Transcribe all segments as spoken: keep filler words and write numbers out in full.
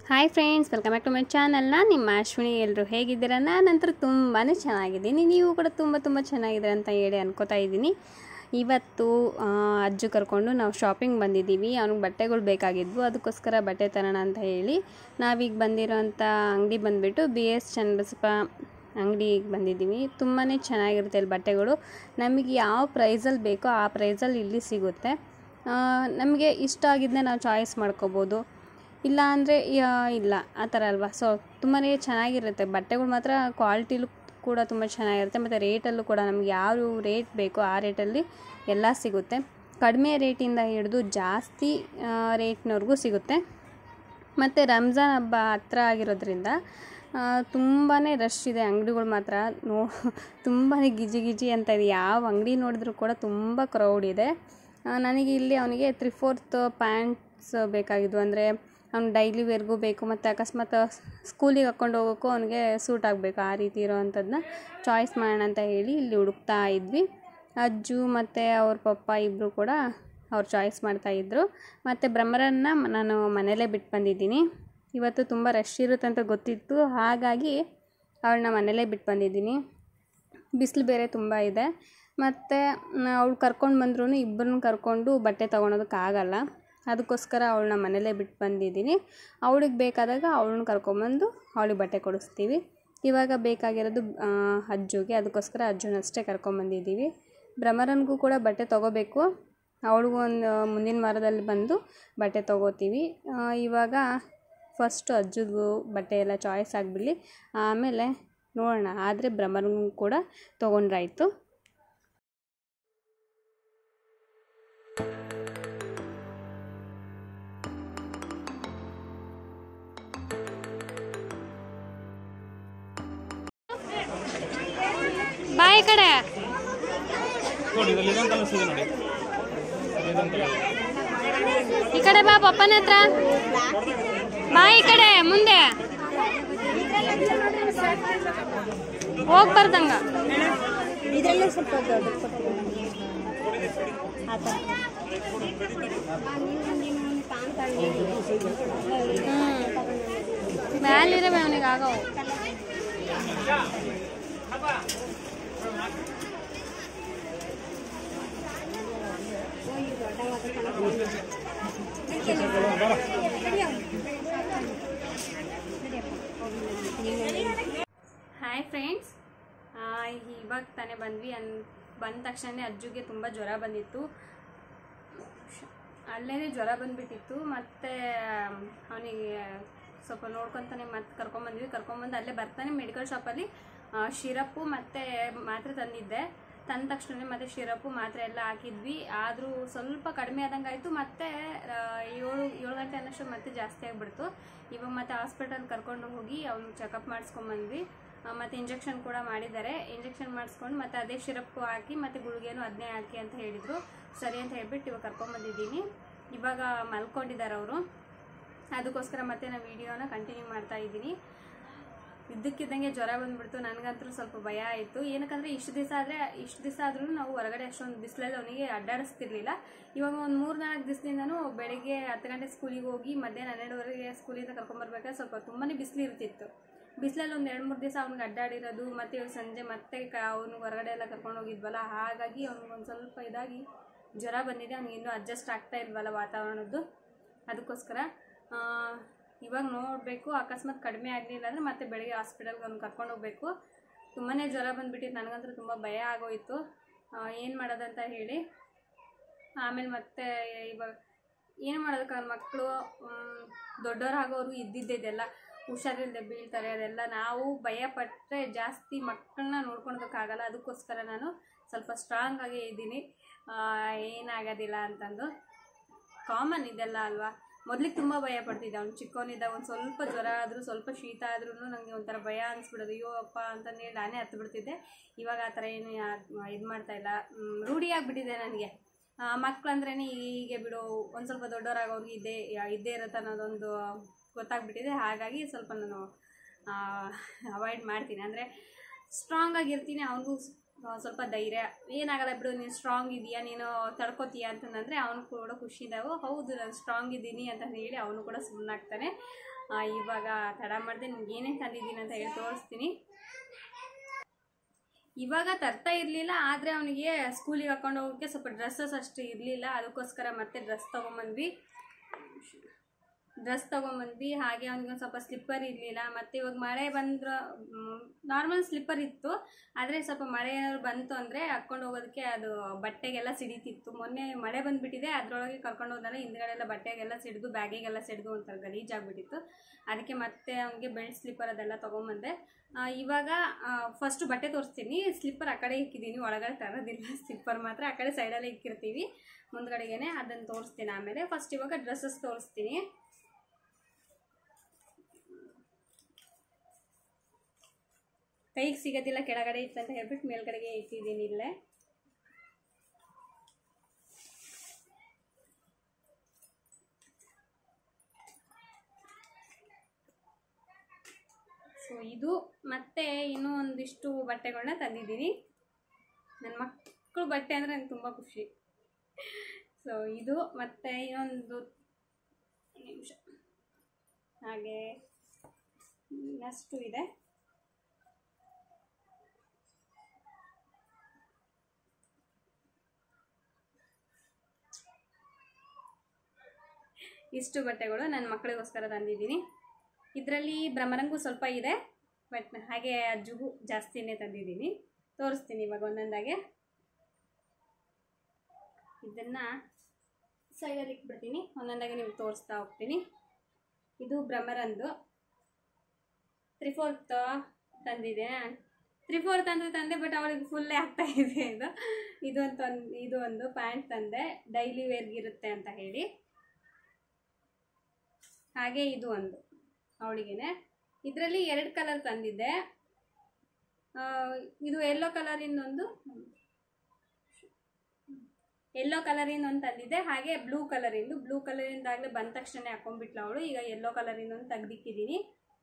Hi friends, welcome back to my channel. ನಾನು ನಿಮ್ಮ ಅಶ್ವಿನಿ. ಎಲ್ಲರೂ ಹೇಗಿದ್ದೀರಾ? ನಾನಂತೂ ತುಂಬಾ ಚೆನ್ನಾಗಿದ್ದೀನಿ. ನೀವು ಕೂಡ ತುಂಬ ತುಂಬ ಚೆನ್ನಾಗಿದ್ದೀರ ಅಂತ ಹೇಳಿ ಅನ್ಕೋತಾ ಇದ್ದೀನಿ. ಇವತ್ತು ಅಜ್ಜು ಕರ್ಕೊಂಡು ನಾವು ಶಾಪಿಂಗ್ ಬಂದಿದ್ದೀವಿ. ಅವ್ನಿಗೆ ಬಟ್ಟೆಗಳು ಬೇಕಾಗಿದ್ವು, ಅದಕ್ಕೋಸ್ಕರ ಬಟ್ಟೆ ತರೋಣ ಅಂತ ಹೇಳಿ ನಾವೀಗ ಬಂದಿರೋಂಥ ಅಂಗಡಿ ಬಂದುಬಿಟ್ಟು ಬಿ ಎಸ್ ಚನ್ನಬಸಪ್ಪ ಅಂಗಡಿಗೆ ಬಂದಿದ್ದೀವಿ. ತುಂಬಾ ಚೆನ್ನಾಗಿರುತ್ತೆ ಇಲ್ಲಿ ಬಟ್ಟೆಗಳು. ನಮಗೆ ಯಾವ ಪ್ರೈಸಲ್ಲಿ ಬೇಕೋ ಆ ಪ್ರೈಸಲ್ಲಿ ಇಲ್ಲಿ ಸಿಗುತ್ತೆ. ನಮಗೆ ಇಷ್ಟ ಆಗಿದ್ದನ್ನೇ ನಾವು ಚಾಯ್ಸ್ ಮಾಡ್ಕೋಬೋದು, ಇಲ್ಲ ಅಂದರೆ ಇಲ್ಲ ಆ ಥರ ಅಲ್ವಾ. ಸೊ ತುಂಬಾ ಚೆನ್ನಾಗಿರುತ್ತೆ ಬಟ್ಟೆಗಳು ಮಾತ್ರ. ಕ್ವಾಲಿಟಿಲೂ ಕೂಡ ತುಂಬ ಚೆನ್ನಾಗಿರುತ್ತೆ, ಮತ್ತು ರೇಟಲ್ಲೂ ಕೂಡ ನಮ್ಗೆ ಯಾವ ರೇಟ್ ಬೇಕೋ ಆ ರೇಟಲ್ಲಿ ಎಲ್ಲ ಸಿಗುತ್ತೆ. ಕಡಿಮೆ ರೇಟಿಂದ ಹಿಡಿದು ಜಾಸ್ತಿ ರೇಟ್ನವ್ರಿಗೂ ಸಿಗುತ್ತೆ. ಮತ್ತು ರಂಜಾನ್ ಹಬ್ಬ ಹತ್ರ ಆಗಿರೋದ್ರಿಂದ ತುಂಬಾ ರಶ್ ಇದೆ ಅಂಗಡಿಗಳು ಮಾತ್ರ. ನೋ ತುಂಬಾ ಗಿಜಿ ಗಿಜಿ ಅಂತ ಇದೆ. ಯಾವ ಅಂಗಡಿ ನೋಡಿದ್ರೂ ಕೂಡ ತುಂಬ ಕ್ರೌಡ್ ಇದೆ. ನನಗೆ ಇಲ್ಲಿ ಅವನಿಗೆ ತ್ರೀ ಫೋರ್ತ್ ಪ್ಯಾಂಟ್ಸ್ ಬೇಕಾಗಿದ್ವು. ಅಂದರೆ ಅವ್ನು ಡೈಲಿ ವೇರ್ಗೂ ಬೇಕು, ಮತ್ತು ಅಕಸ್ಮಾತ್ ಸ್ಕೂಲಿಗೆ ಹಾಕ್ಕೊಂಡು ಹೋಗೋಕ್ಕೂ ಅವನಿಗೆ ಸೂಟ್ ಆಗಬೇಕು. ಆ ರೀತಿ ಇರೋವಂಥದ್ದನ್ನ ಚಾಯ್ಸ್ ಮಾಡೋಣ ಅಂತ ಹೇಳಿ ಇಲ್ಲಿ ಹುಡುಕ್ತಾ ಇದ್ವಿ. ಅಜ್ಜು ಮತ್ತು ಅವ್ರ ಪಪ್ಪ ಇಬ್ಬರು ಕೂಡ ಅವ್ರು ಚಾಯ್ಸ್ ಮಾಡ್ತಾಯಿದ್ರು. ಮತ್ತು ಭ್ರಮರನ್ನ ನಾನು ಮನೆಯಲ್ಲೇ ಬಿಟ್ಟು ಬಂದಿದ್ದೀನಿ. ಇವತ್ತು ತುಂಬ ರಶ್ ಇರುತ್ತೆ ಅಂತ ಗೊತ್ತಿತ್ತು, ಹಾಗಾಗಿ ಅವಳನ್ನ ಮನೆಯಲ್ಲೇ ಬಿಟ್ಟು ಬಂದಿದ್ದೀನಿ. ಬಿಸಿಲು ಬೇರೆ ತುಂಬ ಇದೆ. ಮತ್ತು ಅವಳು ಕರ್ಕೊಂಡು ಬಂದ್ರೂ ಇಬ್ಬರನ್ನ ಕರ್ಕೊಂಡು ಬಟ್ಟೆ ತೊಗೊಳೋದಕ್ಕಾಗಲ್ಲ, ಅದಕ್ಕೋಸ್ಕರ ಅವಳನ್ನ ಮನೇಲೇ ಬಿಟ್ಟು ಬಂದಿದ್ದೀನಿ. ಅವಳಿಗೆ ಬೇಕಾದಾಗ ಅವಳನ್ನ ಕರ್ಕೊಂಬಂದು ಅವಳಿಗೆ ಬಟ್ಟೆ ಕೊಡಿಸ್ತೀವಿ. ಇವಾಗ ಬೇಕಾಗಿರೋದು ಅಜ್ಜುಗೆ, ಅದಕ್ಕೋಸ್ಕರ ಅಜ್ಜುನಷ್ಟೇ ಕರ್ಕೊಂಬಂದಿದ್ದೀವಿ. ಭ್ರಮರನಿಗೂ ಕೂಡ ಬಟ್ಟೆ ತೊಗೋಬೇಕು. ಅವಳಿಗೂ ಒಂದು ಮುಂದಿನ ವಾರದಲ್ಲಿ ಬಂದು ಬಟ್ಟೆ ತೊಗೋತೀವಿ. ಇವಾಗ ಫಸ್ಟು ಅಜ್ಜುಗೂ ಬಟ್ಟೆ ಎಲ್ಲ ಚಾಯ್ಸ್ ಆಗಿಬಿಡಲಿ, ಆಮೇಲೆ ನೋಡೋಣ. ಆದರೆ ಭ್ರಮರನಿಗೂ ಕೂಡ ತೊಗೊಂಡ್ರಾಯ್ತು. ಬಾಯ್ ಕಡೆ ಈ ಕಡೆ ಬಾ, ಪಪ್ಪನ ಹತ್ರ ಬಾ. ಈ ಕಡೆ ಮುಂದೆ ಹೋಗ್ಬಾರ್ದಂಗ. ಇದರಲ್ಲೇ ಸ್ವಲ್ಪ ಮ್ಯಾಲಿರವೆ ಅವನಿಗೆ ಆಗವು. ಹಾಯ್ ಫ್ರೆಂಡ್ಸ್, ಇವಾಗ ತಾನೇ ಬಂದ್ವಿ. ಅನ್ ಬಂದ ತಕ್ಷಣ ಅಜ್ಜುಗೆ ತುಂಬ ಜ್ವರ ಬಂದಿತ್ತು. ಅಲ್ಲೇ ಜ್ವರ ಬಂದುಬಿಟ್ಟಿತ್ತು. ಮತ್ತು ಅವನಿಗೆ ಸ್ವಲ್ಪ ನೋಡ್ಕೊತಾನೆ ಮತ್ತೆ ಕರ್ಕೊಂಬಂದ್ವಿ. ಕರ್ಕೊಂಬಂದು ಅಲ್ಲೇ ಬರ್ತಾನೆ ಮೆಡಿಕಲ್ ಶಾಪಲ್ಲಿ ಶಿರಪ್ಪು ಮತ್ತು ಮಾತ್ರೆ ತಂದಿದ್ದೆ. ತಂದ ತಕ್ಷಣ ಮತ್ತು ಶಿರಪ್ಪು ಮಾತ್ರೆ ಎಲ್ಲ ಹಾಕಿದ್ವಿ. ಆದರೂ ಸ್ವಲ್ಪ ಕಡಿಮೆ ಆದಂಗೆ ಆಯಿತು. ಮತ್ತು ಏಳು ಏಳು ಗಂಟೆ ಅನ್ನೋಷ್ಟು ಮತ್ತೆ ಜಾಸ್ತಿ ಆಗಿಬಿಡ್ತು. ಇವಾಗ ಮತ್ತೆ ಹಾಸ್ಪಿಟಲ್ ಕರ್ಕೊಂಡು ಹೋಗಿ ಅವ್ನು ಚೆಕಪ್ ಮಾಡಿಸ್ಕೊಂಬಂದ್ವಿ. ಮತ್ತು ಇಂಜೆಕ್ಷನ್ ಕೂಡ ಮಾಡಿದ್ದಾರೆ. ಇಂಜೆಕ್ಷನ್ ಮಾಡಿಸ್ಕೊಂಡು ಮತ್ತು ಅದೇ ಶಿರಪ್ಪು ಹಾಕಿ ಮತ್ತು ಗುಳಿಗೆನೂ ಅದನ್ನೇ ಹಾಕಿ ಅಂತ ಹೇಳಿದರು. ಸರಿ ಅಂತ ಹೇಳ್ಬಿಟ್ಟು ಇವಾಗ ಕರ್ಕೊಂಬಂದಿದ್ದೀನಿ. ಇವಾಗ ಮಲ್ಕೊಂಡಿದ್ದಾರೆ ಅವರು, ಅದಕ್ಕೋಸ್ಕರ ಮತ್ತೆ ನಾನು ವೀಡಿಯೋನ ಕಂಟಿನ್ಯೂ ಮಾಡ್ತಾ ಇದ್ದೀನಿ. ಇದ್ದಕ್ಕಿದ್ದಂಗೆ ಜ್ವರ ಬಂದುಬಿಡ್ತು. ನನಗಂತೂ ಸ್ವಲ್ಪ ಭಯ ಆಯಿತು. ಏನಕ್ಕಂದರೆ ಇಷ್ಟು ದಿವಸ ಆದರೆ ಇಷ್ಟು ದಿವಸ ಆದ್ರೂ ನಾವು ಹೊರಗಡೆ ಅಷ್ಟೊಂದು ಬಿಸಿಲಲ್ಲಿ ಅವನಿಗೆ ಅಡ್ಡಾಡಿಸ್ತಿರ್ಲಿಲ್ಲ. ಇವಾಗ ಒಂದು ಮೂರು ನಾಲ್ಕು ದಿವಸದಿಂದನೂ ಬೆಳಗ್ಗೆ ಹತ್ತು ಗಂಟೆ ಸ್ಕೂಲಿಗೆ ಹೋಗಿ ಮಧ್ಯಾಹ್ನ ಹನ್ನೆರಡುವರೆಗೆ ಸ್ಕೂಲಿಂದ ಕರ್ಕೊಂಬರ್ಬೇಕಾದ್ರೆ ಸ್ವಲ್ಪ ತುಂಬಾ ಬಿಸಿಲು ಇರ್ತಿತ್ತು. ಬಿಸಿಲಲ್ಲಿ ಒಂದು ಎರಡು ಮೂರು ದಿವಸ ಅವ್ನಿಗೆ ಅಡ್ಡಾಡಿರೋದು, ಮತ್ತು ಇವಾಗ ಸಂಜೆ ಮತ್ತೆ ಕ ಅವ್ನಿಗೆ ಹೊರಗಡೆ ಎಲ್ಲ ಕರ್ಕೊಂಡು ಹೋಗಿದ್ವಲ್ಲ, ಹಾಗಾಗಿ ಅವ್ನಿಗೊಂದು ಸ್ವಲ್ಪ ಇದಾಗಿ ಜ್ವರ ಬಂದಿದೆ. ಅವ್ನಿಗೆ ಇನ್ನೂ ಅಡ್ಜಸ್ಟ್ ಆಗ್ತಾ ಇಲ್ವಲ್ಲ ವಾತಾವರಣದ್ದು, ಅದಕ್ಕೋಸ್ಕರ ಇವಾಗ ನೋಡಬೇಕು. ಅಕಸ್ಮಾತ್ ಕಡಿಮೆ ಆಗಲಿಲ್ಲ ಅಂದರೆ ಮತ್ತೆ ಬೆಳಗ್ಗೆ ಹಾಸ್ಪಿಟಲ್ಗೆ ಅವ್ನು ಕರ್ಕೊಂಡು ಹೋಗಬೇಕು. ತುಂಬಾ ಜ್ವರ ಬಂದುಬಿಟ್ಟಿತ್ತು. ನನಗಂತೂ ತುಂಬ ಭಯ ಆಗೋಯಿತು, ಏನು ಮಾಡೋದಂತ ಹೇಳಿ. ಆಮೇಲೆ ಮತ್ತೆ ಇವಾಗ ಏನು ಮಾಡೋದಕ್ಕೆ ಮಕ್ಕಳು ದೊಡ್ಡವರಾಗೋರು ಇದ್ದಿದ್ದೆಲ್ಲ ಹುಷಾರಿಲ್ಲದೆ ಬೀಳ್ತಾರೆ. ಅದೆಲ್ಲ ನಾವು ಭಯಪಟ್ಟರೆ ಜಾಸ್ತಿ ಮಕ್ಕಳನ್ನ ನೋಡ್ಕೊಳೋದಕ್ಕಾಗಲ್ಲ. ಅದಕ್ಕೋಸ್ಕರ ನಾನು ಸ್ವಲ್ಪ ಸ್ಟ್ರಾಂಗ್ ಆಗೇ ಇದ್ದೀನಿ, ಏನಾಗೋದಿಲ್ಲ ಅಂತಂದು. ಕಾಮನ್ ಇದೆಲ್ಲ ಅಲ್ವಾ. ಮೊದಲಿಗೆ ತುಂಬ ಭಯ ಪಡ್ತಿದ್ದೆ. ಅವ್ನು ಚಿಕ್ಕವನಿದ್ದಾಗ ಒಂದು ಸ್ವಲ್ಪ ಜ್ವರ ಆದರೂ, ಸ್ವಲ್ಪ ಶೀತ ಆದ್ರೂ ನನಗೆ ಒಂಥರ ಭಯ ಅನಿಸ್ಬಿಡೋದು. ಅಯ್ಯೋ ಅಪ್ಪ ಅಂತಂದೇಳಿ ನಾನೇ ಹತ್ತು ಬಿಡ್ತಿದ್ದೆ. ಇವಾಗ ಆ ಥರ ಏನು ಇದು ಮಾಡ್ತಾಯಿಲ್ಲ, ರೂಢಿ ಆಗಿಬಿಟ್ಟಿದೆ ನನಗೆ. ಮಕ್ಕಳಂದ್ರೇ ಹೀಗೆ ಬಿಡು, ಒಂದು ಸ್ವಲ್ಪ ದೊಡ್ಡವರಾಗೋರ್ಗೆ ಇದ್ದೇ ಇದ್ದೇ ಇರುತ್ತೆ ಅನ್ನೋದೊಂದು ಗೊತ್ತಾಗ್ಬಿಟ್ಟಿದೆ. ಹಾಗಾಗಿ ಸ್ವಲ್ಪ ನಾನು ಅವಾಯ್ಡ್ ಮಾಡ್ತೀನಿ. ಅಂದರೆ ಸ್ಟ್ರಾಂಗ್ ಆಗಿರ್ತೀನಿ, ಅವನಿಗೂ ಸ್ವಲ್ಪ ಧೈರ್ಯ ಏನಾಗಲ್ಲ ಬಿಡು ನೀನು ಸ್ಟ್ರಾಂಗ್ ಇದೆಯಾ ನೀನು ತಡ್ಕೋತೀಯಾ ಅಂತಂದರೆ ಅವನು ಕೂಡ ಖುಷಿ ಇದ್ದಾವೆ. ಹೌದು ನಾನು ಸ್ಟ್ರಾಂಗ್ ಇದ್ದೀನಿ ಅಂತ ಹೇಳಿ ಅವನು ಕೂಡ ಸುಮ್ಮನಾಗ್ತಾನೆ. ಇವಾಗ ತಡ ಮಾಡಿದೆ ನಿಮ್ಗೆ ಏನೇನು ತಂದಿದ್ದೀನಿ ಅಂತ ಹೇಳಿ ತೋರಿಸ್ತೀನಿ. ಇವಾಗ ತರ್ತಾ ಇರಲಿಲ್ಲ, ಆದರೆ ಅವನಿಗೆ ಸ್ಕೂಲಿಗೆ ಹಾಕೊಂಡು ಹೋಗೋಕ್ಕೆ ಸ್ವಲ್ಪ ಡ್ರೆಸ್ಸಸ್ ಅಷ್ಟು ಇರಲಿಲ್ಲ, ಅದಕ್ಕೋಸ್ಕರ ಮತ್ತೆ ಡ್ರೆಸ್ ತೊಗೊಂಬಂದ್ವಿ ಡ್ರೆಸ್ ತೊಗೊಂಬಂದ್ವಿ ಹಾಗೆ ಅವ್ನಿಗೆ ಒಂದು ಸ್ವಲ್ಪ ಸ್ಲಿಪ್ಪರ್ ಇರಲಿಲ್ಲ. ಮತ್ತು ಇವಾಗ ಮಳೆ ಬಂದ್ರೆ ನಾರ್ಮಲ್ ಸ್ಲಿಪ್ಪರ್ ಇತ್ತು, ಆದರೆ ಸ್ವಲ್ಪ ಮಳೆ ಏನಾದ್ರು ಬಂತು ಅಂದರೆ ಹಾಕ್ಕೊಂಡು ಹೋಗೋದಕ್ಕೆ ಅದು ಬಟ್ಟೆಗೆಲ್ಲ ಸಿಡಿತಿತ್ತು. ಮೊನ್ನೆ ಮಳೆ ಬಂದುಬಿಟ್ಟಿದೆ, ಅದರೊಳಗೆ ಕರ್ಕೊಂಡು ಹೋದಾಗ ಹಿಂದ್ಗಡೆಲ್ಲ ಬಟ್ಟೆಗೆಲ್ಲ ಸಿಡಿದು ಬ್ಯಾಗಿಗೆಲ್ಲ ಸಿಡಿದು ಒಂಥರ ಗಲೀಜಾಗಿಬಿಟ್ಟಿತ್ತು. ಅದಕ್ಕೆ ಮತ್ತೆ ಅವನಿಗೆ ಬೆಲ್ಟ್ ಸ್ಲಿಪ್ಪರ್ ಅದೆಲ್ಲ ತೊಗೊಂಬಂದೆ. ಇವಾಗ ಫಸ್ಟು ಬಟ್ಟೆ ತೋರಿಸ್ತೀನಿ. ಸ್ಲಿಪ್ಪರ್ ಆ ಕಡೆ ಇಕ್ಕಿದ್ದೀನಿ, ಒಳಗಡೆ ತರೋದಿಲ್ಲ. ಸ್ಲಿಪ್ಪರ್ ಮಾತ್ರ ಆ ಕಡೆ ಸೈಡಲ್ಲೇ ಇಕ್ಕಿರ್ತೀವಿ ಮುಂದ್ಗಡೆಗೇನೆ, ಅದನ್ನು ತೋರಿಸ್ತೀನಿ ಆಮೇಲೆ. ಫಸ್ಟ್ ಇವಾಗ ಡ್ರೆಸ್ಸಸ್ ತೋರಿಸ್ತೀನಿ. ಕೈಗೆ ಸಿಗೋದಿಲ್ಲ, ಕೆಳಗಡೆ ಇತ್ತು ಅಂತ ಹೇಳ್ಬಿಟ್ಟು ಮೇಲ್ಗಡೆಗೆ ಇಟ್ಟಿದ್ದೀನಿ ಇಲ್ಲೇ. ಸೊ ಇದು ಮತ್ತೆ ಇನ್ನೂ ಒಂದಿಷ್ಟು ಬಟ್ಟೆಗಳನ್ನ ತಂದಿದ್ದೀನಿ. ನನ್ನ ಮಕ್ಕಳು ಬಟ್ಟೆ ಅಂದರೆ ನನಗೆ ತುಂಬ ಖುಷಿ. ಸೊ ಇದು ಮತ್ತು ಇನ್ನೊಂದು ನಿಮಿಷ ಹಾಗೆ ಇನ್ನಷ್ಟು ಇದೆ. ಇಷ್ಟು ಬಟ್ಟೆಗಳು ನನ್ನ ಮಕ್ಕಳಿಗೋಸ್ಕರ ತಂದಿದ್ದೀನಿ. ಇದರಲ್ಲಿ ಭ್ರಮರಂಗು ಸ್ವಲ್ಪ ಇದೆ, ಬಟ್ ಹಾಗೆ ಅಜ್ಜಿಗೂ ಜಾಸ್ತಿನೇ ತಂದಿದ್ದೀನಿ. ತೋರಿಸ್ತೀನಿ ಇವಾಗ ಒಂದೊಂದಾಗೆ. ಇದನ್ನು ಸೈಡಲ್ಲಿ ಇಟ್ಬಿಡ್ತೀನಿ, ಒಂದೊಂದಾಗೆ ನಿಮ್ಗೆ ತೋರಿಸ್ತಾ ಹೋಗ್ತೀನಿ. ಇದು ಭ್ರಮರಂದು ತ್ರೀ ಫೋರ್ತ್ ತಂದಿದೆ. ತ್ರೀ ಫೋರ್ತ್ ಅಂತ ತಂದೆ, ಬಟ್ ಅವಳಿಗೆ ಫುಲ್ಲೇ ಆಗ್ತಾ ಇದೆ. ಇದು ಇದು ಅಂತ ಒಂದು ಇದು ಒಂದು ಪ್ಯಾಂಟ್ ತಂದೆ, ಡೈಲಿ ವೇರ್ಗಿರುತ್ತೆ ಅಂತ ಹೇಳಿ. ಹಾಗೆ ಇದು ಒಂದು ಅವಳಿಗೇನೆ. ಇದರಲ್ಲಿ ಎರಡು ಕಲರ್ ತಂದಿದ್ದೆ. ಇದು ಯೆಲ್ಲೋ ಕಲರಿಂದೊಂದು ಯೆಲ್ಲೋ ಕಲರಿಂದ ಒಂದು ತಂದಿದ್ದೆ, ಹಾಗೆ ಬ್ಲೂ ಕಲರಿಂದು. ಬ್ಲೂ ಕಲರಿಂದಾಗಲೇ ಬಂದ ತಕ್ಷಣ ಹಾಕೊಂಡ್ಬಿಟ್ಲು ಅವಳು. ಈಗ ಯೆಲ್ಲೋ ಕಲರಿಂದ ಒಂದು ತೆಗ್ದಿಕ್ಕಿದ್ದೀನಿ.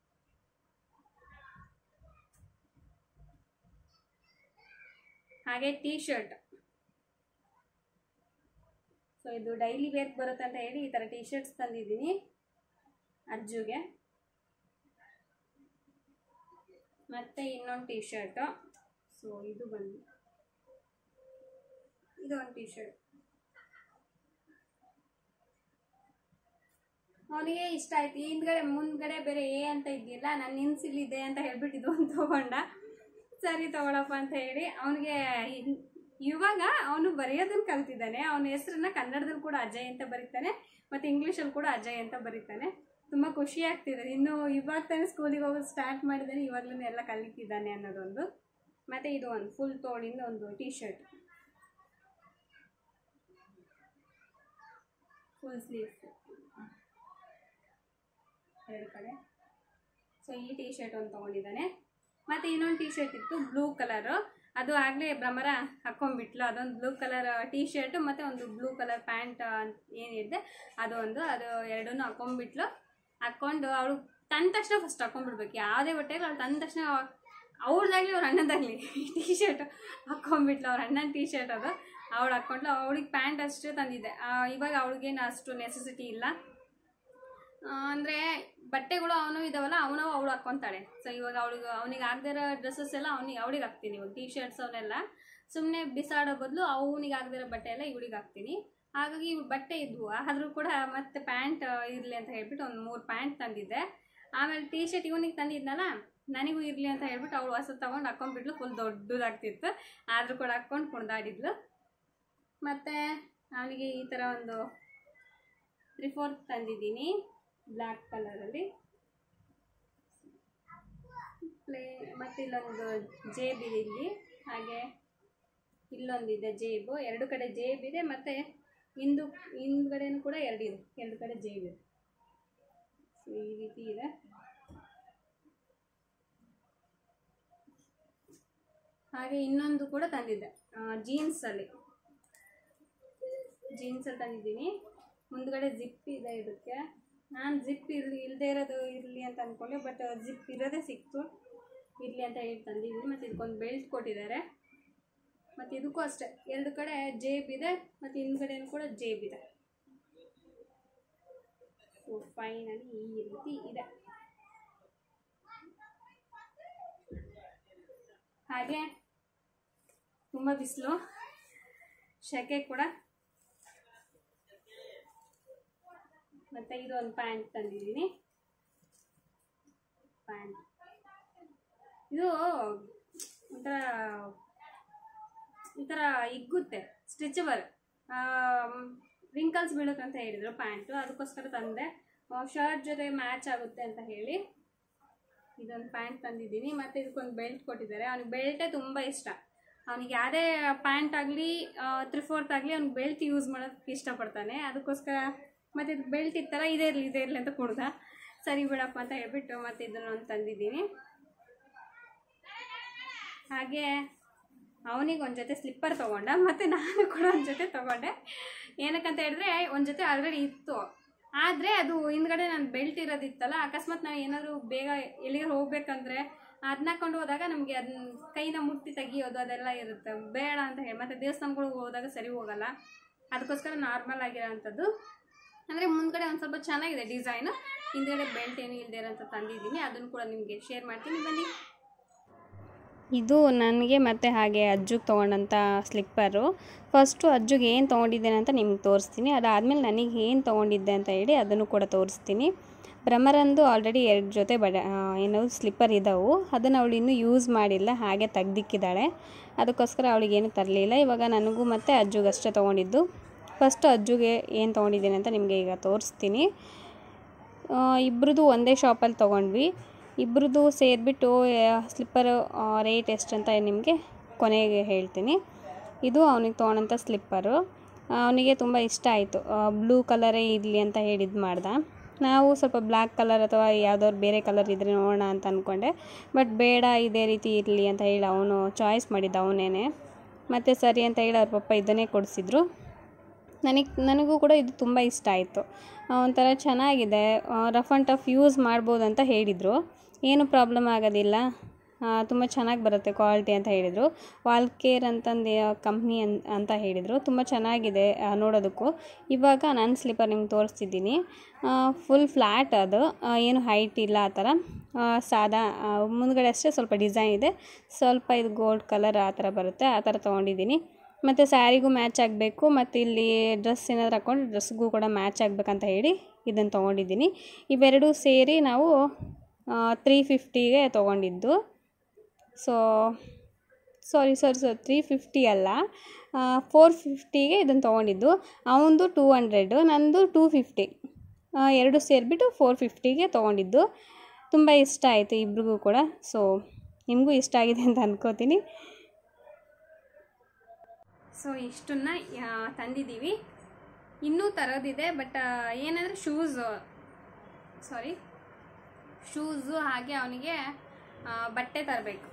ಹಾಗೆ ಟೀ ಶರ್ಟ್. ಸೊ ಇದು ಡೈಲಿ ವೇರ್ ಬರುತ್ತೆ ಅಂತ ಹೇಳಿ ಈ ಥರ ಟೀ ಶರ್ಟ್ಸ್ ತಂದಿದ್ದೀನಿ ಅಜ್ಜುಗೆ. ಮತ್ತು ಇನ್ನೊಂದು ಟೀ ಶರ್ಟು. ಸೊ ಇದು ಬಂದು ಇದು ಒಂದು ಟೀ ಶರ್ಟ್. ಅವನಿಗೆ ಇಷ್ಟ ಆಯ್ತು. ಹಿಂದ್ಗಡೆ ಮುಂದ್ಗಡೆ ಬೇರೆ ಎ ಅಂತ ಇದೆಯಲ್ಲ, ನಾನು ಇನ್ಸಿಲಿದೆ ಅಂತ ಹೇಳ್ಬಿಟ್ಟು ಇದು ಒಂದು ತೊಗೊಂಡ. ಸರಿ ತಗೊಳಪ್ಪ ಅಂತ ಹೇಳಿ ಅವನಿಗೆ ಇವಾಗ ಅವನು ಬರೆಯೋದನ್ನು ಕಲ್ತಿದ್ದಾನೆ. ಅವನ ಹೆಸರನ್ನ ಕನ್ನಡದಲ್ಲಿ ಕೂಡ ಅಜಯ್ ಅಂತ ಬರೀತಾನೆ, ಮತ್ತು ಇಂಗ್ಲೀಷಲ್ಲಿ ಕೂಡ ಅಜಯ್ ಅಂತ ಬರೀತಾನೆ. ತುಂಬ ಖುಷಿ ಆಗ್ತಿದೆ. ಇನ್ನು ಇವಾಗ ತಾನೇ ಸ್ಕೂಲಿಗೆ ಹೋಗೋದು ಸ್ಟಾರ್ಟ್ ಮಾಡಿದ್ದಾನೆ, ಇವಾಗಲೂ ಎಲ್ಲ ಕಲಿತಿದ್ದಾನೆ ಅನ್ನೋದೊಂದು. ಮತ್ತು ಇದು ಒಂದು ಫುಲ್ ತೋಳಿಂದ ಒಂದು ಟೀ ಶರ್ಟ್, ಫುಲ್ ಸ್ಲೀವ್ಸ್ ಎರಡು ಕಡೆ. ಸೊ ಈ ಟೀ ಶರ್ಟ್ ಒಂದು ತೊಗೊಂಡಿದ್ದಾನೆ. ಮತ್ತು ಇನ್ನೊಂದು ಟೀ ಶರ್ಟ್ ಇತ್ತು ಬ್ಲೂ ಕಲರು, ಅದು ಆಗಲೇ ಭ್ರಮರ ಹಾಕ್ಕೊಂಡ್ಬಿಟ್ಲು. ಅದೊಂದು ಬ್ಲೂ ಕಲರ್ ಟೀ ಶರ್ಟು ಮತ್ತು ಒಂದು ಬ್ಲೂ ಕಲರ್ ಪ್ಯಾಂಟ್ ಏನಿದೆ ಅದು ಒಂದು, ಅದು ಎರಡೂ ಹಾಕ್ಕೊಂಡ್ಬಿಟ್ಲು. ಹಾಕ್ಕೊಂಡು ಅವಳು ತಂದ ತಕ್ಷಣ ಫಸ್ಟ್ ಹಾಕ್ಕೊಂಡ್ಬಿಡ್ಬೇಕು ಯಾವುದೇ ಬಟ್ಟೆಗಳು. ಅವಳು ತಂದ ತಕ್ಷಣ ಅವ್ರದ್ದಾಗಲಿ ಅವ್ರ ಅಣ್ಣದಾಗಲಿ ಟೀ ಶರ್ಟ್ ಹಾಕ್ಕೊಂಡ್ಬಿಟ್ಲು. ಅವ್ರ ಅಣ್ಣನ ಟೀ ಶರ್ಟ್ ಅದು ಅವಳು ಹಾಕ್ಕೊಂಡ್ಲು. ಅವಳಿಗೆ ಪ್ಯಾಂಟ್ ಅಷ್ಟೇ ತಂದಿದ್ದೆ. ಇವಾಗ ಅವಳಿಗೇನು ಅಷ್ಟು ನೆಸೆಸಿಟಿ ಇಲ್ಲ, ಅಂದರೆ ಬಟ್ಟೆಗಳು ಅವನು ಇದಾವಲ್ಲ ಅವನು ಅವಳು ಹಾಕ್ಕೊತಾಳೆ. ಸೊ ಇವಾಗ ಅವಳಿಗೆ ಅವನಿಗೆ ಆಗದಿರೋ ಡ್ರೆಸ್ಸಸ್ ಎಲ್ಲ ಅವನಿಗೆ ಅವಳಿಗೆ ಹಾಕ್ತೀನಿ. ಇವಾಗ ಟೀ ಶರ್ಟ್ಸ್ ಅವನ್ನೆಲ್ಲ ಸುಮ್ಮನೆ ಬಿಸಾಡೋ ಬದಲು ಅವನಿಗೆ ಆಗದಿರೋ ಬಟ್ಟೆ ಎಲ್ಲ ಇವಳಿಗೆ ಹಾಕ್ತೀನಿ. ಹಾಗಾಗಿ ಇವು ಬಟ್ಟೆ ಇದ್ವು, ಆದರೂ ಕೂಡ ಮತ್ತೆ ಪ್ಯಾಂಟ್ ಇರಲಿ ಅಂತ ಹೇಳ್ಬಿಟ್ಟು ಒಂದು ಮೂರು ಪ್ಯಾಂಟ್ ತಂದಿದ್ದೆ. ಆಮೇಲೆ ಟೀ ಶರ್ಟ್ ಇವನಿಗೆ ತಂದಿದ್ನಲ್ಲ, ನನಗೂ ಇರಲಿ ಅಂತ ಹೇಳ್ಬಿಟ್ಟು ಅವಳು ಹೊಸ ತೊಗೊಂಡು ಹಾಕ್ಕೊಂಡ್ಬಿಟ್ಲು. ಫುಲ್ ದೊಡ್ಡದಾಗ್ತಿತ್ತು, ಆದರೂ ಕೂಡ ಹಾಕ್ಕೊಂಡು ಕುಣ್ದಾಡಿದ್ಲು. ಮತ್ತು ಅವನಿಗೆ ಈ ಥರ ಒಂದು ತ್ರೀ ಫೋರ್ತ್ ತಂದಿದ್ದೀನಿ ಬ್ಲ್ಯಾಕ್ ಕಲರಲ್ಲಿ. ಪ್ಲೇ ಮತ್ತು ಇಲ್ಲೊಂದು ಜೇಬಿದೆ ಇಲ್ಲಿ, ಹಾಗೆ ಇಲ್ಲೊಂದಿದೆ ಜೇಬು. ಎರಡು ಕಡೆ ಜೇಬಿದೆ, ಮತ್ತು ಹಿಂದು ಹಿಂದ್ಗಡೆನೂ ಕೂಡ ಎರಡಿದೆ, ಎರಡು ಕಡೆ ಜೇಬಿದೆ. ಸೊ ಈ ರೀತಿ ಇದೆ. ಹಾಗೆ ಇನ್ನೊಂದು ಕೂಡ ತಂದಿದ್ದೆ ಜೀನ್ಸಲ್ಲಿ ಜೀನ್ಸಲ್ಲಿ ತಂದಿದ್ದೀನಿ. ಮುಂದ್ಗಡೆ ಜಿಪ್ ಇದೆ ಇದಕ್ಕೆ. ನಾನು ಜಿಪ್ ಇರಲಿ ಇಲ್ಲದೆ ಇರೋದು ಇರಲಿ ಅಂತ ಅಂದ್ಕೊಂಡೆ, ಬಟ್ ಜಿಪ್ ಇರೋದೇ ಸಿಕ್ತು, ಇರಲಿ ಅಂತ ಹೇಳಿ ತಂದಿದ್ದೀನಿ. ಮತ್ತು ಇದಕ್ಕೊಂದು ಬೆಲ್ಟ್ ಕೊಟ್ಟಿದ್ದಾರೆ. ಮತ್ತು ಇದಕ್ಕೂ ಅಷ್ಟೇ ಎರಡು ಕಡೆ ಜೇಬ್ ಇದೆ, ಮತ್ತು ಹಿಂದ್ಗಡೆನೂ ಕೂಡ ಜೇಬ್ ಇದೆ. ಸೊ ಫೈನಲಿ ಈ ರೀತಿ ಇದೆ. ಹಾಗೆ ತುಂಬ ಬಿಸಿಲು, ಶೆಕೆ ಕೂಡ. ಮತ್ತು ಇದೊಂದು ಪ್ಯಾಂಟ್ ತಂದಿದ್ದೀನಿ. ಪ್ಯಾಂಟ್ ಇದು ಒಂಥರ ಒಂಥರ ಇಗ್ಗುತ್ತೆ, ಸ್ಟ್ರೆಚಬಲ್, ರಿಂಕಲ್ಸ್ ಬೀಳುತ್ತೆ ಅಂತ ಹೇಳಿದರು ಪ್ಯಾಂಟು. ಅದಕ್ಕೋಸ್ಕರ ತಂದೆ, ಶರ್ಟ್ ಜೊತೆ ಮ್ಯಾಚ್ ಆಗುತ್ತೆ ಅಂತ ಹೇಳಿ ಇದೊಂದು ಪ್ಯಾಂಟ್ ತಂದಿದ್ದೀನಿ. ಮತ್ತು ಇದಕ್ಕೊಂದು ಬೆಲ್ಟ್ ಕೊಟ್ಟಿದ್ದಾರೆ. ಅವ್ನಿಗೆ ಬೆಲ್ಟೇ ತುಂಬ ಇಷ್ಟ. ಅವ್ನಿಗೆ ಯಾವುದೇ ಪ್ಯಾಂಟ್ ಆಗಲಿ ತ್ರೀ ಫೋರ್ತ್ ಆಗಲಿ ಅವ್ನಿಗೆ ಬೆಲ್ಟ್ ಯೂಸ್ ಮಾಡೋದಕ್ಕೆ ಇಷ್ಟಪಡ್ತಾನೆ. ಅದಕ್ಕೋಸ್ಕರ ಮತ್ತು ಇದು ಬೆಲ್ಟ್ ಇತ್ತಲ್ಲ, ಇದೇ ಇರಲಿ ಇದೇ ಇರಲಿ ಅಂತ ಕೊಡ್ದ. ಸರಿ ಬಿಡಪ್ಪ ಅಂತ ಹೇಳ್ಬಿಟ್ಟು ಮತ್ತು ಇದನ್ನು ಒಂದು ತಂದಿದ್ದೀನಿ. ಹಾಗೆ ಅವನಿಗೆ ಒಂದು ಜೊತೆ ಸ್ಲಿಪ್ಪರ್ ತೊಗೊಂಡ, ಮತ್ತು ನಾನು ಕೂಡ ಒಂದು ಜೊತೆ ತೊಗೊಂಡೆ. ಏನಕ್ಕಂತ ಹೇಳಿದ್ರೆ ಒಂದು ಜೊತೆ ಆಲ್ರೆಡಿ ಇತ್ತು, ಆದರೆ ಅದು ಹಿಂದ್ಗಡೆ ನಾನು ಬೆಲ್ಟ್ ಇರೋದಿತ್ತಲ್ಲ, ಅಕಸ್ಮಾತ್ ನಾವು ಏನಾದರೂ ಬೇಗ ಎಲ್ಲಿಗೆ ಹೋಗ್ಬೇಕಂದ್ರೆ ಅದನ್ನ ಹಾಕೊಂಡು ಹೋದಾಗ ನಮಗೆ ಅದನ್ನ ಕೈನ ಮುಟ್ಟಿ ತೆಗಿಯೋದು ಅದೆಲ್ಲ ಇರುತ್ತೆ, ಬೇಡ ಅಂತ ಹೇಳಿ. ಮತ್ತು ದೇವಸ್ಥಾನಗಳಿಗೆ ಹೋದಾಗ ಸರಿ ಹೋಗಲ್ಲ. ಅದಕ್ಕೋಸ್ಕರ ನಾರ್ಮಲ್ ಆಗಿರೋ ಅಂಥದ್ದು, ಅಂದರೆ ಮುಂದ್ಗಡೆ ಒಂದು ಸ್ವಲ್ಪ ಚೆನ್ನಾಗಿದೆ ಡಿಸೈನು, ಹಿಂದ್ಗಡೆ ಬೆಲ್ಟ್ ಏನು ಇಲ್ಲದೆ ಇರೋಂಥ ತಂದಿದ್ದೀನಿ. ಅದನ್ನು ಕೂಡ ನಿಮಗೆ ಶೇರ್ ಮಾಡ್ತೀನಿ, ಬನ್ನಿ. ಇದು ನನಗೆ ಮತ್ತು ಹಾಗೆ ಅಜ್ಜಿಗೆ ತೊಗೊಂಡಂಥ ಸ್ಲಿಪ್ಪರು. ಫಸ್ಟು ಅಜ್ಜಿಗೆ ಏನು ತೊಗೊಂಡಿದ್ದೇನೆ ಅಂತ ನಿಮ್ಗೆ ತೋರಿಸ್ತೀನಿ. ಅದಾದಮೇಲೆ ನನಗೆ ಏನು ತೊಗೊಂಡಿದ್ದೆ ಅಂತ ಹೇಳಿ ಅದನ್ನು ಕೂಡ ತೋರಿಸ್ತೀನಿ. ಭ್ರಮರಂದು ಆಲ್ರೆಡಿ ಎರಡು ಜೊತೆ ಬಡ ಏನು ಸ್ಲಿಪ್ಪರ್ ಇದ್ದಾವೆ. ಅದನ್ನು ಅವಳು ಇನ್ನೂ ಯೂಸ್ ಮಾಡಿಲ್ಲ, ಹಾಗೆ ತೆಗ್ದಿಕ್ಕಿದ್ದಾಳೆ. ಅದಕ್ಕೋಸ್ಕರ ಅವಳಿಗೇನು ತರಲಿಲ್ಲ. ಇವಾಗ ನನಗೂ ಮತ್ತು ಅಜ್ಜಿಗೆ ಅಷ್ಟೇ ತೊಗೊಂಡಿದ್ದು. ಫಸ್ಟು ಅಜ್ಜಿಗೆ ಏನು ತೊಗೊಂಡಿದ್ದೀನಿ ಅಂತ ನಿಮಗೆ ಈಗ ತೋರಿಸ್ತೀನಿ. ಇಬ್ಬರದು ಒಂದೇ ಶಾಪಲ್ಲಿ ತೊಗೊಂಡ್ವಿ. ಇಬ್ಬರದು ಸೇರಿಬಿಟ್ಟು ಸ್ಲಿಪ್ಪರ್ ರೇಟ್ ಎಷ್ಟಂತ ನಿಮಗೆ ಕೊನೆಗೆ ಹೇಳ್ತೀನಿ. ಇದು ಅವನಿಗೆ ತೊಗೊಂಡಂಥ ಸ್ಲಿಪ್ಪರು. ಅವನಿಗೆ ತುಂಬ ಇಷ್ಟ ಆಯಿತು. ಬ್ಲೂ ಕಲರೇ ಇರಲಿ ಅಂತ ಹೇಳಿದ್ದು ಮಾಡ್ದೆ. ನಾವು ಸ್ವಲ್ಪ ಬ್ಲ್ಯಾಕ್ ಕಲರ್ ಅಥವಾ ಯಾವುದಾದ್ರು ಬೇರೆ ಕಲರ್ ಇದ್ದರೆ ನೋಡೋಣ ಅಂತ ಅಂದ್ಕೊಂಡೆ. ಬಟ್ ಬೇಡ, ಇದೇ ರೀತಿ ಇರಲಿ ಅಂತ ಹೇಳಿ ಅವನು ಚಾಯ್ಸ್ ಮಾಡಿದ್ದ ಅವನೇನೆ. ಮತ್ತು ಸರಿ ಅಂತ ಹೇಳಿ ಅವ್ರ ಪಪ್ಪ ಇದನ್ನೇ ಕೊಡಿಸಿದ್ರು. ನನಗೆ ನನಗೂ ಕೂಡ ಇದು ತುಂಬ ಇಷ್ಟ ಆಯಿತು. ಒಂಥರ ಚೆನ್ನಾಗಿದೆ, ರಫ್ ಆ್ಯಂಡ್ ಟಫ್ ಯೂಸ್ ಮಾಡ್ಬೋದು ಅಂತ ಹೇಳಿದರು. ಏನು ಪ್ರಾಬ್ಲಮ್ ಆಗೋದಿಲ್ಲ, ತುಂಬ ಚೆನ್ನಾಗಿ ಬರುತ್ತೆ ಕ್ವಾಲಿಟಿ ಅಂತ ಹೇಳಿದರು. ವಾಲ್ಕೇರ್ ಅಂತಂದು ಕಂಪ್ನಿ ಅನ್ ಅಂತ ಹೇಳಿದರು. ತುಂಬ ಚೆನ್ನಾಗಿದೆ ನೋಡೋದಕ್ಕೂ. ಇವಾಗ ನಾನು ಸ್ಲಿಪ್ಪರ್ ನಿಮ್ಗೆ ತೋರಿಸ್ತಿದ್ದೀನಿ. ಫುಲ್ ಫ್ಲ್ಯಾಟ್, ಅದು ಏನು ಹೈಟ್ ಇಲ್ಲ, ಆ ಥರ ಸಾದಾ. ಮುಂದ್ಗಡೆ ಅಷ್ಟೇ ಸ್ವಲ್ಪ ಡಿಸೈನ್ ಇದೆ, ಸ್ವಲ್ಪ ಇದು ಗೋಲ್ಡ್ ಕಲರ್ ಆ ಥರ ಬರುತ್ತೆ. ಆ ಥರ ತೊಗೊಂಡಿದ್ದೀನಿ. ಮತ್ತು ಸ್ಯಾರಿಗೂ ಮ್ಯಾಚ್ ಆಗಬೇಕು, ಮತ್ತು ಇಲ್ಲಿ ಡ್ರೆಸ್ ಏನಾದರೂ ಹಾಕ್ಕೊಂಡು ಡ್ರೆಸ್ಗೂ ಕೂಡ ಮ್ಯಾಚ್ ಆಗಬೇಕಂತ ಹೇಳಿ ಇದನ್ನು ತೊಗೊಂಡಿದ್ದೀನಿ. ಇವೆರಡೂ ಸೇರಿ ನಾವು ತ್ರೀ ಫಿಫ್ಟಿಗೆ ತೊಗೊಂಡಿದ್ದು. So sorry sorry sorry three fifty ಅಲ್ಲ, ಫೋರ್ ಫಿಫ್ಟಿಗೆ ಇದನ್ನು ತೊಗೊಂಡಿದ್ದು. ಅವನದು ಟೂ ಹಂಡ್ರೆಡು, ನನ್ನದು ಟೂ ಫಿಫ್ಟಿ, ಎರಡು ಸೇರಿಬಿಟ್ಟು ಫೋರ್ ಫಿಫ್ಟಿಗೆ ತೊಗೊಂಡಿದ್ದು. ತುಂಬ ಇಷ್ಟ ಆಯಿತು ಇಬ್ರಿಗೂ ಕೂಡ. ಸೊ ನಿಮಗೂ ಇಷ್ಟ ಆಗಿದೆ ಅಂತ ಅಂದ್ಕೋತೀನಿ. ಸೊ ಇಷ್ಟನ್ನು ತಂದಿದ್ದೀವಿ. ಇನ್ನೂ ತರೋದಿದೆ. ಬಟ್ ಏನಂದರೆ ಶೂಸ್ ಸಾರಿ ಶೂಸು ಹಾಗೆ ಅವನಿಗೆ ಬಟ್ಟೆ ತರಬೇಕು.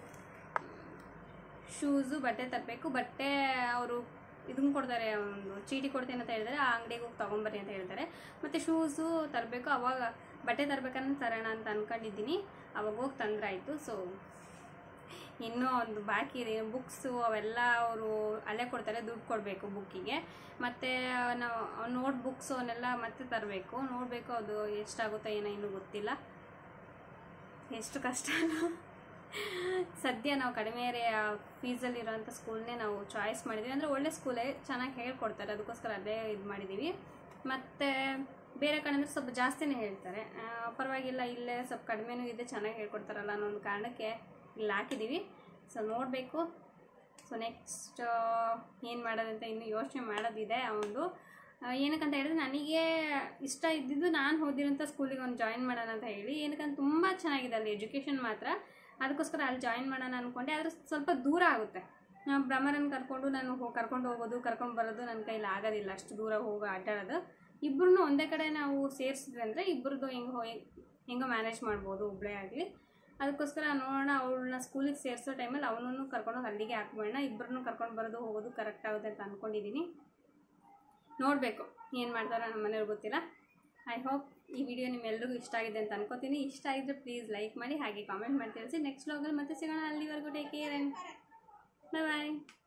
ಶೂಸು ಬಟ್ಟೆ ತರಬೇಕು. ಬಟ್ಟೆ ಅವರು ಇದನ್ನು ಕೊಡ್ತಾರೆ, ಒಂದು ಚೀಟಿ ಕೊಡ್ತೀನಿ ಅಂತ ಹೇಳಿದರೆ ಆ ಅಂಗಡಿಗೆ ಹೋಗಿ ತೊಗೊಂಬರ್ರಿ ಅಂತ ಹೇಳ್ತಾರೆ. ಮತ್ತು ಶೂಸು ತರಬೇಕು. ಅವಾಗ ಬಟ್ಟೆ ತರಬೇಕಂತ ತರೋಣ ಅಂತ ಅಂದ್ಕೊಂಡಿದ್ದೀನಿ. ಅವಾಗ ಹೋಗಿ ತಂದ್ರಾಯಿತು. ಸೊ ಇನ್ನೂ ಒಂದು ಬಾಕಿ ಇದೆ. ಬುಕ್ಸು ಅವೆಲ್ಲ ಅವರು ಅಲ್ಲೇ ಕೊಡ್ತಾರೆ, ದುಡ್ಡು ಕೊಡಬೇಕು ಬುಕ್ಕಿಗೆ. ಮತ್ತು ನಾವು ನೋಟ್ ಬುಕ್ಸು ಅವನ್ನೆಲ್ಲ ಮತ್ತೆ ತರಬೇಕು. ನೋಡಬೇಕು ಅದು ಎಷ್ಟಾಗುತ್ತೋ ಏನೋ ಇನ್ನೂ ಗೊತ್ತಿಲ್ಲ, ಎಷ್ಟು ಕಷ್ಟ. ಸದ್ಯ ನಾವು ಕಡಿಮೆ ಫೀಸಲ್ಲಿರೋಂಥ ಸ್ಕೂಲ್ನೇ ನಾವು ಚಾಯ್ಸ್ ಮಾಡಿದ್ದೀವಿ. ಅಂದರೆ ಒಳ್ಳೆ ಸ್ಕೂಲೇ, ಚೆನ್ನಾಗಿ ಹೇಳ್ಕೊಡ್ತಾರೆ. ಅದಕ್ಕೋಸ್ಕರ ಅದೇ ಇದು ಮಾಡಿದ್ದೀವಿ. ಮತ್ತು ಬೇರೆ ಕಡೆ ಅಂದರೆ ಸ್ವಲ್ಪ ಜಾಸ್ತಿನೇ ಹೇಳ್ತಾರೆ. ಪರವಾಗಿಲ್ಲ, ಇಲ್ಲೇ ಸ್ವಲ್ಪ ಕಡಿಮೆನೂ ಇದೆ, ಚೆನ್ನಾಗಿ ಹೇಳ್ಕೊಡ್ತಾರಲ್ಲ ಅನ್ನೋ ಒಂದು ಕಾರಣಕ್ಕೆ ಇಲ್ಲಿ ಹಾಕಿದ್ದೀವಿ. ಸೊ ನೋಡಬೇಕು. ಸೊ ನೆಕ್ಸ್ಟ್ ಏನು ಮಾಡೋದಂತ ಇನ್ನೂ ಯೋಚನೆ ಮಾಡೋದಿದೆ. ಅವನು ಏನಕ್ಕಂತ ಹೇಳಿದ್ರೆ ನನಗೆ ಇಷ್ಟ ಇದ್ದಿದ್ದು ನಾನು ಓದಿರೋಂಥ ಸ್ಕೂಲಿಗೆ ಒಂದು ಜಾಯಿನ್ ಮಾಡೋಣ ಅಂತ ಹೇಳಿ. ಏನಕ್ಕಂತ ತುಂಬ ಚೆನ್ನಾಗಿದೆ ಅಲ್ಲಿ ಎಜುಕೇಷನ್ ಮಾತ್ರ. ಅದಕ್ಕೋಸ್ಕರ ಅಲ್ಲಿ ಜಾಯಿನ್ ಮಾಡೋಣ ಅಂದ್ಕೊಂಡೆ. ಆದರೆ ಸ್ವಲ್ಪ ದೂರ ಆಗುತ್ತೆ. ಭ್ರಮರನ್ನು ಕರ್ಕೊಂಡು ನಾನು ಹೋಗಿ ಕರ್ಕೊಂಡು ಹೋಗೋದು ಕರ್ಕೊಂಡು ಬರೋದು ನನ್ನ ಕೈಲಿ ಆಗೋದಿಲ್ಲ, ಅಷ್ಟು ದೂರ ಹೋಗಿ ಆಟಾಡೋದು. ಇಬ್ಬರೂ ಒಂದೇ ಕಡೆ ನಾವು ಸೇರಿಸಿದ್ರೆ ಅಂದರೆ ಇಬ್ಬರದು ಹೆಂಗೆ ಹೋ ಹೆಂಗೋ ಮ್ಯಾನೇಜ್ ಮಾಡ್ಬೋದು, ಒಬ್ಬಳೇ ಆಗಲಿ. ಅದಕ್ಕೋಸ್ಕರ ನೋಡೋಣ, ಅವಳನ್ನ ಸ್ಕೂಲಿಗೆ ಸೇರಿಸೋ ಟೈಮಲ್ಲಿ ಅವನನ್ನು ಕರ್ಕೊಂಡು ಅಲ್ಲಿಗೆ ಹಾಕ್ಬೇಡ, ಇಬ್ಬರನ್ನೂ ಕರ್ಕೊಂಡು ಬರೋದು ಹೋಗೋದು ಕರೆಕ್ಟ್ ಆಗುತ್ತೆ ಅಂತ ಅಂದ್ಕೊಂಡಿದ್ದೀನಿ. ನೋಡಬೇಕು ಏನು ಮಾಡ್ತಾರೋ ನಮ್ಮ ಮನೆಯವ್ರಿಗೆ ಗೊತ್ತಿಲ್ಲ. ಐ ಹೋಪ್ ಈ ವಿಡಿಯೋ ನಿಮ್ಮೆಲ್ಲರಿಗೂ ಇಷ್ಟ ಆಗಿದೆ ಅಂತ ಅನ್ಕೋತೀನಿ. ಇಷ್ಟ ಆಗಿದ್ರೆ ಪ್ಲೀಸ್ ಲೈಕ್ ಮಾಡಿ, ಹಾಗೆ ಕಾಮೆಂಟ್ ಮಾಡಿ ತಿಳಿಸಿ. ನೆಕ್ಸ್ಟ್ ವ್ಲಾಗಲ್ಲಿ ಮತ್ತೆ ಸಿಗೋಣ. ಅಲ್ಲಿವರೆಗೂ take care and bye bye.